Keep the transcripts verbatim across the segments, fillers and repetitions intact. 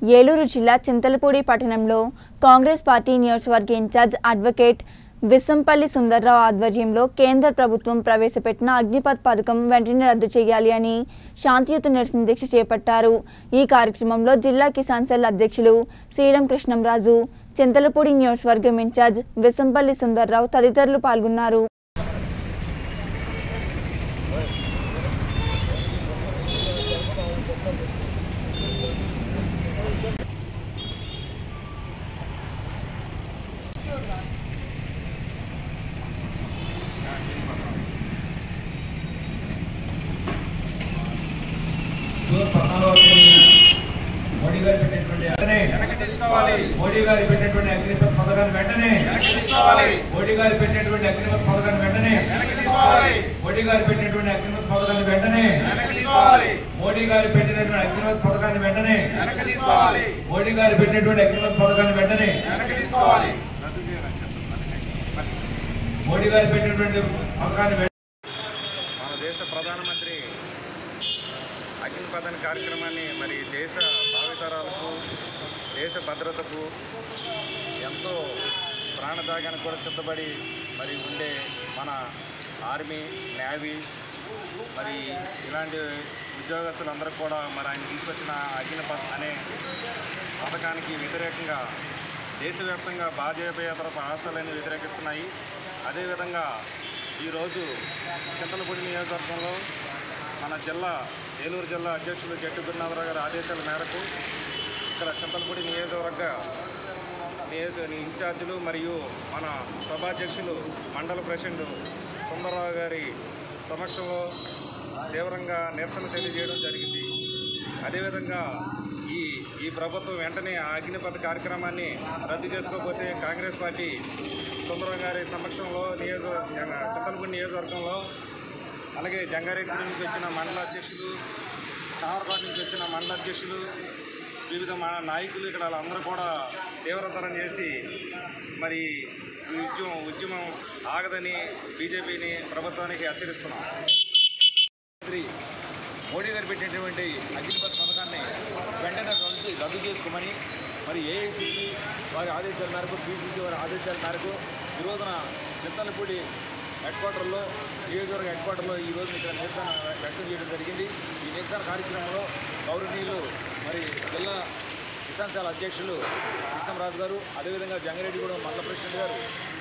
ఏలూరు జిల్లా చింతలపూడి పట్టణంలో కాంగ్రెస్ పార్టీ నియోజకవర్గ ఇన్ఛార్జ్ అడ్వకేట్ విసంపల్లి సుందర్రావు ఆధ్వర్యంలో కేంద్ర ప్రభుత్వం ప్రవేశపెట్టిన అగ్నిపథ్ పథకం వెంటనే రద్దు చేయాలి అని శాంతియుత నిరసన దీక్ష చేపట్టారు। ఈ కార్యక్రమంలో జిల్లా కిసాన్ సెల్ అధ్యక్షులు సీలం కృష్ణంరాజు, చింతలపూడి నియోజకవర్గం ఇన్ఛార్జ్ విసంపల్లి సుందర్రావు తదితరులు పాల్గొన్నారు। మోడీ గారు పెట్టినటువంటి మోడీ గారు పెట్టినటువంటి అగ్నిపథ్ పథకాన్ని వెంటనే మోడీ గారు పెట్టినటువంటి అగ్నిపథ్ పథకాన్ని వెంటనే మోడీ గారు పెట్టినటువంటి అగ్నిపథ్ పథకాన్ని వెంటనే మోడీ గారు పెట్టినటువంటి అగ్నిపథ్ పథకాన్ని వెంటనే మోడీ గారు పెట్టినటువంటి అగ్నిపథ్ పథకాన్ని వెంటనే మోడీ గారు పెట్టినటువంటి పథకాన్ని మన దేశ ప్రధానమంత్రి అగ్నిపథ్ కార్యక్రమాన్ని మరి దేశ భావితరాలకు దేశ భద్రతకు ఎంతో ప్రాణత్యాగానికి కూడా సిద్ధపడి మరి ఉండే మన ఆర్మీ, నేవీ మరి ఇలాంటి ఉద్యోగస్తులందరూ కూడా మరి ఆయన తీసుకొచ్చిన అగ్నిపథ్ అనే పథకానికి వ్యతిరేకంగా దేశవ్యాప్తంగా భాజపేతర రాష్ట్రాలన్నీ వ్యతిరేకిస్తున్నాయి। అదేవిధంగా ఈరోజు చింతలపూడి నియోజకవర్గంలో మన జిల్లా ఏలూరు జిల్లా అధ్యక్షులు జట్టు గురునాథరావు గారి ఆదేశాల మేరకు ఇక్కడ చింతలపూడి నియోజకవర్గ నియోజక ఇన్ఛార్జీలు మరియు మన సభాధ్యక్షులు మండల ప్రెసిడెంట్ సుందరరావు గారి సమక్షంలో తీవ్రంగా నిరసన తెలియజేయడం జరిగింది। అదేవిధంగా ఈ ఈ ప్రభుత్వం వెంటనే ఆ అగ్నిపథ్ కార్యక్రమాన్ని రద్దు చేసుకోకపోతే కాంగ్రెస్ పార్టీ సుందరరావు గారి సమక్షంలో నియోజక చింతలపూడి నియోజకవర్గంలో అలాగే జంగారెడ్డి నుంచి వచ్చిన మండల అధ్యక్షులు, తామరకోట నుంచి వచ్చిన మండల అధ్యక్షులు, వివిధ నాయకులు ఇక్కడ వాళ్ళందరూ కూడా తీవ్రతరం చేసి మరి ఉద్యమం ఉద్యమం ఆగదని బీజేపీని ప్రభుత్వానికి హెచ్చరిస్తున్నాం। మోడీ గారు పెట్టినటువంటి అగ్నిపథ్ పథకాన్ని వెంటనే రద్దు రద్దు చేసుకోమని మరి ఏఐసిసి వారి ఆదేశాల మేరకు, బీసీసీ వారి ఆదేశాల మేరకు ఈ రోజున చింతలపూడి హెడ్ క్వార్టర్లో నియోజకవర్గ హెడ్ క్వార్టర్లో ఈ రోజు ఇక్కడ నిరసన వ్యక్తం చేయడం జరిగింది। ఈ నిరసన కార్యక్రమంలో గౌరవనీయులు మరి జిల్లా కిసాన్ సెల్ అధ్యక్షులు కృష్ణంరాజు గారు, అదేవిధంగా జంగారెడ్డిగూడెం మండల ప్రెసిడెంట్ గారు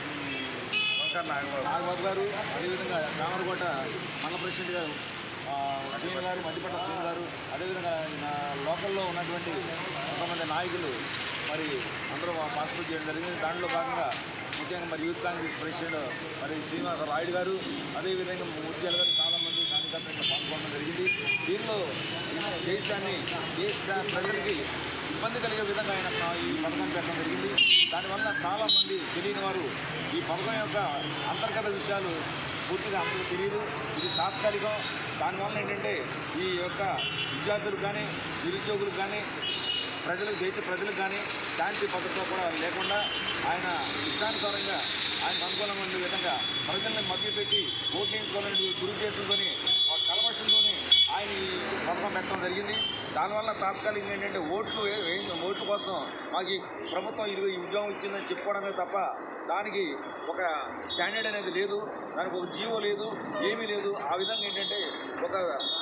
నాగబాబు గారు, అదేవిధంగా కామరకోట మండల ప్రెసిడెంట్ గారు శ్రీను గారు, మధ్యపట్ల శ్రీను గారు, అదేవిధంగా లోకల్లో ఉన్నటువంటి కొంతమంది నాయకులు మరి అందరూ పార్టిసిపేట్ చేయడం జరిగింది। దాంట్లో భాగంగా ముఖ్యంగా మరి యూత్ కాంగ్రెస్ ప్రెసిడెంట్ మరి శ్రీనివాస రాయుడు గారు, అదేవిధంగా ముత్యాల గారు చాలామంది కార్యకర్తలు పాల్గొనడం జరిగింది। దీనిలో దేశాన్ని దేశ ప్రజలకి ఇబ్బంది కలిగే విధంగా ఆయన ఈ పథకం పెట్టడం జరిగింది। దానివల్ల చాలామంది తెలియని వారు ఈ పథకం యొక్క అంతర్గత విషయాలు పూర్తిగా అందరూ తెలియదు। ఇది తాత్కాలికం। దానివల్ల ఏంటంటే ఈ యొక్క విద్యార్థులకు కానీ, నిరుద్యోగులకు కానీ, ప్రజలకు దేశ ప్రజలకు కానీ శాంతి భద్రత కూడా లేకుండా ఆయన ఇష్టానుసారంగా ఆయనకు అనుకూలంగా ఉండే విధంగా ప్రజల్ని మభ్యపెట్టి ఓట్లు వేయించుకోవాలని దురుద్దేశంతో కలమర్షంతో ఆయన ఈ పథకం పెట్టడం జరిగింది। దానివల్ల తాత్కాలికంగా ఏంటంటే ఓట్లు ఓట్ల కోసం మాకు ఈ ప్రభుత్వం ఇది ఈ ఉద్యోగం ఇచ్చిందని చెప్పుకోవడమే తప్ప దానికి ఒక స్టాండర్డ్ అనేది లేదు, దానికి ఒక జీవో లేదు, ఏమీ లేదు। ఆ విధంగా ఏంటంటే ఒక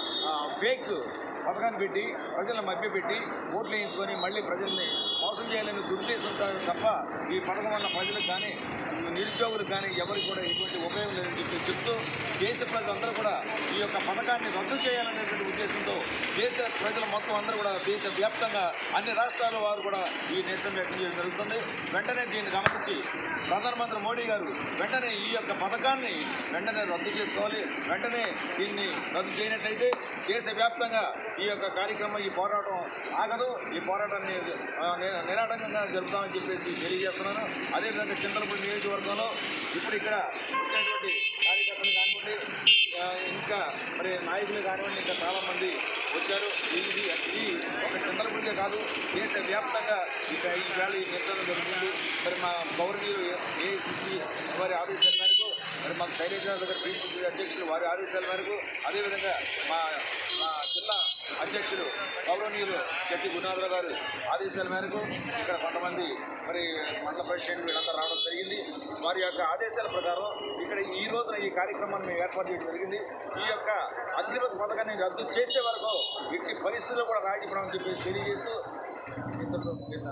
ఫేక్ పథకాన్ని పెట్టి ప్రజలను మభ్యపెట్టి ఓట్లు వేయించుకొని మళ్ళీ ప్రజల్ని మోసం చేయాలని దురుద్దేశంతో తప్ప ఈ పథకం వల్ల ప్రజలకు కానీ, నిరుద్యోగులకు కానీ ఎవరికి కూడా ఎటువంటి ఉపయోగం లేదని చెప్పి చెప్తూ దేశ ప్రజలందరూ కూడా ఈ యొక్క పథకాన్ని రద్దు చేయాలనేటువంటి ఉద్దేశంతో దేశ ప్రజలు మొత్తం అందరూ కూడా దేశవ్యాప్తంగా అన్ని రాష్ట్రాల వారు కూడా ఈ నిరసన వ్యక్తం చేయడం జరుగుతుంది। వెంటనే దీన్ని గమనించి ప్రధానమంత్రి మోడీ గారు వెంటనే ఈ యొక్క పథకాన్ని వెంటనే రద్దు చేసుకోవాలి। వెంటనే దీన్ని రద్దు చేయనట్లయితే దేశవ్యాప్తంగా ఈ యొక్క కార్యక్రమం, ఈ పోరాటం ఆగదు। ఈ పోరాటాన్ని నిరాటంకంగా జరుపుతామని చెప్పేసి తెలియజేస్తున్నాను। అదేవిధంగా చింతలపూడి నియోజకవర్గంలో ఇప్పుడు ఇక్కడ వచ్చేటువంటి కార్యకర్తలు కానివ్వండి, ఇంకా మరి నాయకులు కానివ్వండి, ఇంకా చాలామంది వచ్చారు। ఇది ఇది ఒక చింతలపూడికే కాదు, దేశవ్యాప్తంగా ఇక ఈ వేళ ఈ నిరసన జరుగుతుంది। మరి మా గౌరవనీయులు ఏఐసిసి వారి ఆదేశాల మేరకు, మరి మాకు శైలేంద్ర దగ్గర బీసీసీ అధ్యక్షులు వారి ఆదేశాల మేరకు, అదేవిధంగా మా జిల్లా అధ్యక్షులు గౌరవనీయులు జట్టి గురునాథరావు గారు ఆదేశాల మేరకు ఇక్కడ కొంతమంది మరి మండల ప్రెసిడెంట్ వీళ్ళంతా రావడం జరిగింది. వారి యొక్క ఆదేశాల ప్రకారం ఇక్కడ ఈ రోజున ఈ కార్యక్రమాన్ని మేము ఏర్పాటు చేయడం జరిగింది. ఈ యొక్క అగ్నిపథ్ పథకాన్ని రద్దు చేసే వరకు ఇట్టి పరిస్థితుల్లో కూడా రాజీపడమని చెప్పి తెలియజేస్తూ